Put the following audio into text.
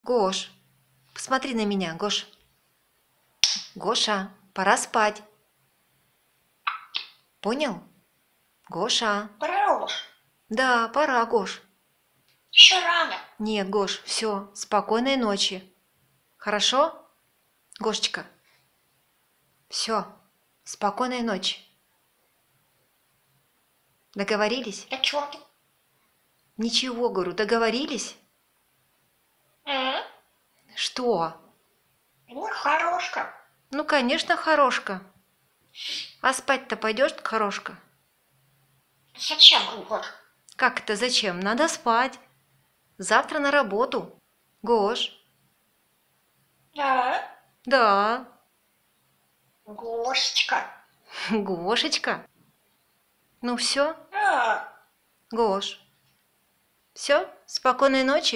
Гош, посмотри на меня, Гош. Гоша, пора спать. Понял? Гоша. Пора уж. Да, пора, Гош. Еще рано. Нет, Гош, все, спокойной ночи. Хорошо? Гошечка. Все, спокойной ночи. Договорились? Да чё ты? Ничего, говорю, договорились? М? Что? Ну, хорошка. Ну, конечно, хорошка. А спать-то пойдешь, хорошка? Зачем вот? Как это зачем? Надо спать. Завтра на работу. Гош. Да, Да. Гошечка. Гошечка. Ну все, Да. Гош. Все, спокойной ночи.